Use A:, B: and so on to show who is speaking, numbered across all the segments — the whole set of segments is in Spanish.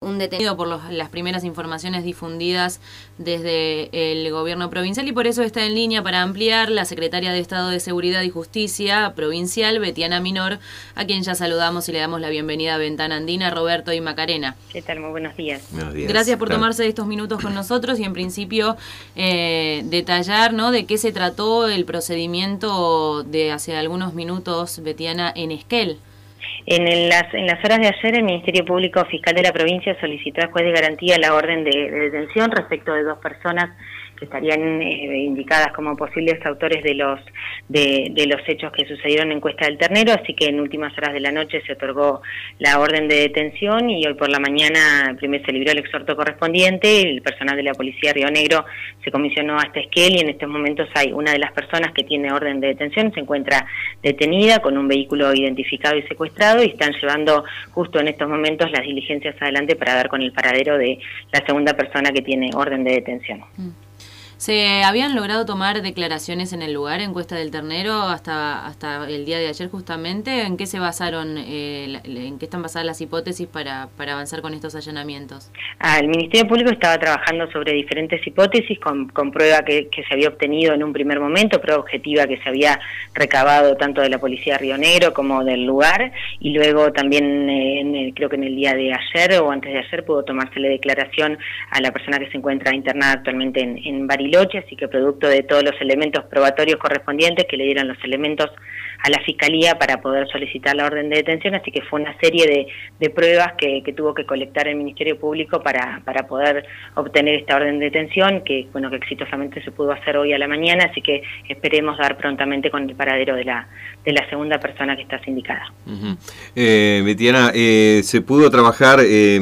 A: un detenido por las primeras informaciones difundidas desde el gobierno provincial, y por eso está en línea para ampliar la secretaria de Estado de Seguridad y Justicia provincial, Betiana Minor, a quien ya saludamos y le damos la bienvenida a Ventana Andina, Roberto y Macarena.
B: ¿Qué tal? Muy buenos días.
C: Buenos días.
A: Gracias por tomarse estos minutos con nosotros y en principio detallar, ¿no?, de qué se trató el procedimiento de hace algunos minutos, Betiana, en Esquel.
B: En las horas de ayer, el Ministerio Público Fiscal de la provincia solicitó al juez de garantía la orden de detención respecto de 2 personas que estarían indicadas como posibles autores de los hechos que sucedieron en Cuesta del Ternero, así que en últimas horas de la noche se otorgó la orden de detención y hoy por la mañana primero se libró el exhorto correspondiente. El personal de la Policía de Río Negro se comisionó hasta Esquel y en estos momentos hay una de las personas que tiene orden de detención, se encuentra detenida con un vehículo identificado y secuestrado, y están llevando justo en estos momentos las diligencias adelante para dar con el paradero de la segunda persona que tiene orden de detención.
A: ¿Se habían logrado tomar declaraciones en el lugar, en Cuesta del Ternero, hasta el día de ayer justamente? ¿En qué se basaron, en qué están basadas las hipótesis para avanzar con estos allanamientos?
B: El Ministerio Público estaba trabajando sobre diferentes hipótesis con prueba que se había obtenido en un primer momento, prueba objetiva que se había recabado tanto de la Policía de Río Negro como del lugar, y luego también creo que en el día de ayer o antes de ayer pudo tomársele declaración a la persona que se encuentra internada actualmente en Bariloche, así que producto de todos los elementos probatorios correspondientes que le dieron los elementos a la Fiscalía para poder solicitar la orden de detención, así que fue una serie de pruebas que tuvo que colectar el Ministerio Público para poder obtener esta orden de detención, que bueno, que exitosamente se pudo hacer hoy a la mañana, así que esperemos dar prontamente con el paradero de la segunda persona que está sindicada.
C: Betiana, ¿se pudo trabajar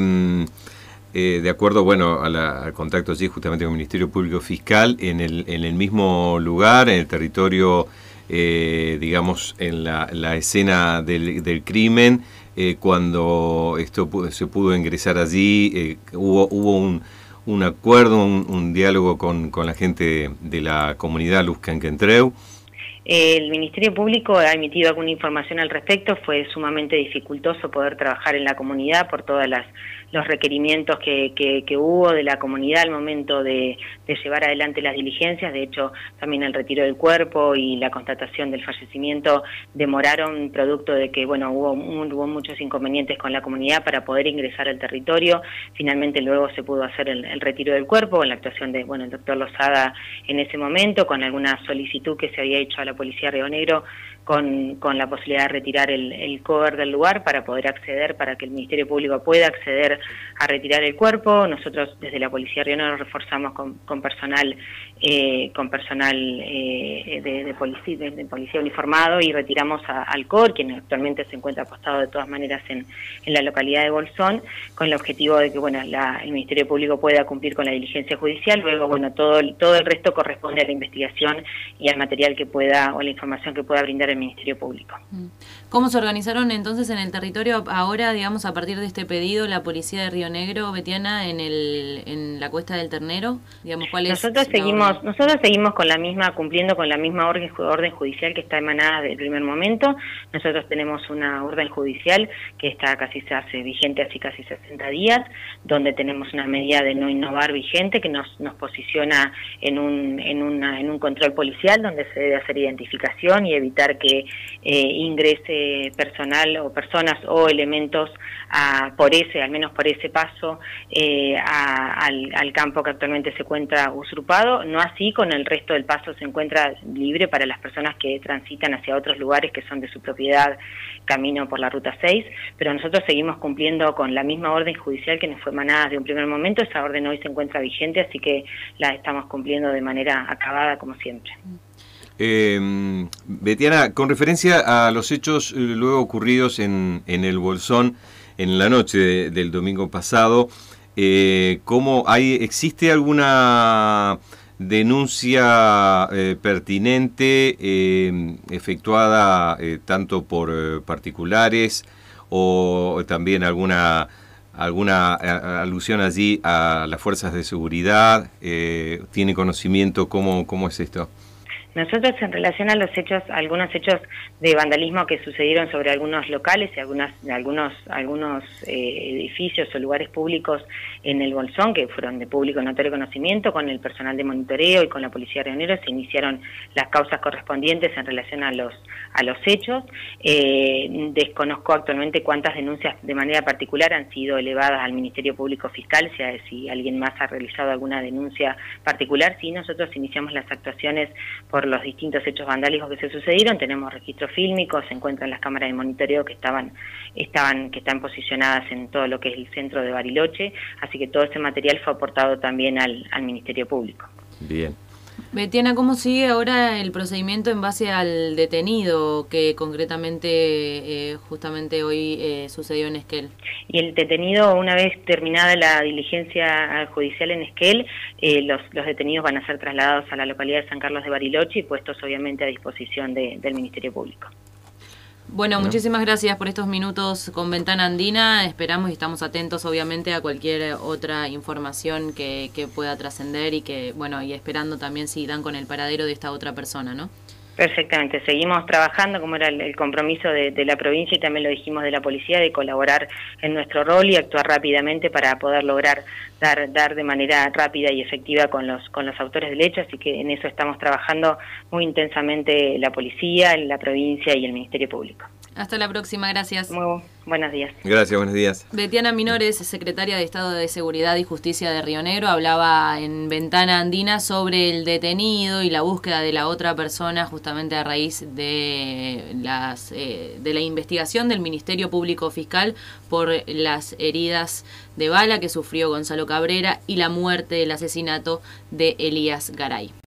C: de acuerdo, bueno, al contacto allí justamente con el Ministerio Público Fiscal, en el mismo lugar, en el territorio, digamos, en la escena del crimen, cuando esto se pudo ingresar allí, hubo un acuerdo, un diálogo con la gente de la comunidad Luzquenquentreu?
B: El Ministerio Público ha emitido alguna información al respecto. Fue sumamente dificultoso poder trabajar en la comunidad por todos los requerimientos que hubo de la comunidad al momento de llevar adelante las diligencias. De hecho, también el retiro del cuerpo y la constatación del fallecimiento demoraron, producto de que bueno, hubo muchos inconvenientes con la comunidad para poder ingresar al territorio. Finalmente luego se pudo hacer el retiro del cuerpo en la actuación de el doctor Lozada en ese momento, con alguna solicitud que se había hecho a la Policía de Río Negro con la posibilidad de retirar el cover del lugar para poder acceder, para que el Ministerio Público pueda acceder a retirar el cuerpo. Nosotros desde la Policía de Río Negro reforzamos con personal de policía uniformado y retiramos al COR, quien actualmente se encuentra apostado de todas maneras en la localidad de Bolsón, con el objetivo de que bueno, el Ministerio Público pueda cumplir con la diligencia judicial. Luego bueno, todo el resto corresponde a la investigación y al material que pueda o la información que pueda brindar el Ministerio Público.
A: ¿Cómo se organizaron entonces en el territorio ahora, digamos, a partir de este pedido, la Policía de Río Negro, Betiana, en la Cuesta del Ternero? Digamos, ¿cuál es?
B: Nosotros seguimos cumpliendo con la misma orden judicial que está emanada del primer momento. Nosotros tenemos una orden judicial que está se hace vigente hace casi 60 días, donde tenemos una medida de no innovar vigente que nos posiciona en un control policial donde se debe hacer identificación y evitar que ingrese personal o personas o elementos al menos por ese paso al campo que actualmente se encuentra usurpado. No así con el resto del paso, se encuentra libre para las personas que transitan hacia otros lugares que son de su propiedad, camino por la Ruta 6, pero nosotros seguimos cumpliendo con la misma orden judicial que nos fue emanada de un primer momento. Esa orden hoy se encuentra vigente, así que la estamos cumpliendo de manera acabada como siempre.
C: Betiana, con referencia a los hechos luego ocurridos en el Bolsón en la noche del domingo pasado, ¿existe alguna denuncia pertinente efectuada tanto por particulares o también alguna alusión allí a las fuerzas de seguridad? ¿Tiene conocimiento cómo es esto?
B: Nosotros, en relación a los hechos, algunos hechos de vandalismo que sucedieron sobre algunos locales y algunos edificios o lugares públicos en el Bolsón, que fueron de público notorio conocimiento, con el personal de monitoreo y con la Policía de Río Negro se iniciaron las causas correspondientes en relación a los hechos. Desconozco actualmente cuántas denuncias de manera particular han sido elevadas al Ministerio Público Fiscal, si alguien más ha realizado alguna denuncia particular. Sí, nosotros iniciamos las actuaciones por los distintos hechos vandálicos que se sucedieron, tenemos registros fílmicos, se encuentran las cámaras de monitoreo que están posicionadas en todo lo que es el centro de Bariloche, así que todo ese material fue aportado también al Ministerio Público.
C: Bien.
A: Betiana, ¿cómo sigue ahora el procedimiento en base al detenido que concretamente justamente hoy sucedió en Esquel?
B: Y el detenido, una vez terminada la diligencia judicial en Esquel, los detenidos van a ser trasladados a la localidad de San Carlos de Bariloche y puestos obviamente a disposición del Ministerio Público.
A: Bueno, muchísimas gracias por estos minutos con Ventana Andina. Esperamos y estamos atentos, obviamente, a cualquier otra información que pueda trascender y y esperando también si dan con el paradero de esta otra persona, ¿no?
B: Perfectamente, seguimos trabajando como era el compromiso de la provincia y también lo dijimos de la policía, de colaborar en nuestro rol y actuar rápidamente para poder lograr dar de manera rápida y efectiva con los autores del hecho, así que en eso estamos trabajando muy intensamente la policía, la provincia y el Ministerio Público.
A: Hasta la próxima, gracias.
B: Muy buenos días.
C: Gracias, buenos días.
A: Betiana Minores, secretaria de Estado de Seguridad y Justicia de Río Negro, hablaba en Ventana Andina sobre el detenido y la búsqueda de la otra persona justamente a raíz de la investigación del Ministerio Público Fiscal por las heridas de bala que sufrió Gonzalo Cabrera y la muerte, el asesinato de Elías Garay.